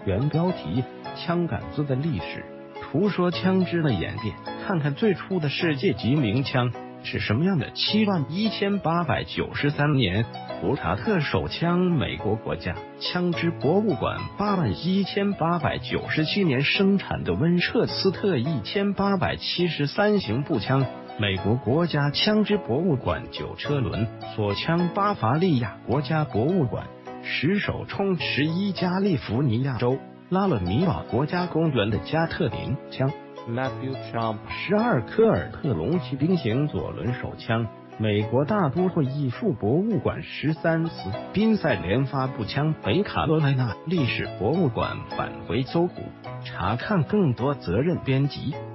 原标题：枪杆子的历史。图说枪支的演变，看看最初的世界级鸣枪是什么样的。71893年，福查特手枪，美国国家枪支博物馆81897年生产的温彻斯特1873型步枪，美国国家枪支博物馆9车轮锁枪，巴伐利亚国家博物馆10手冲11，加利福尼亚州拉勒米堡国家公园的加特林枪 Matthew Champ 12科尔特龙骑兵型左轮手枪，美国大都会艺术博物馆13斯宾塞连发步枪，北卡罗来纳历史博物馆返回搜捕，查看更多责任编辑。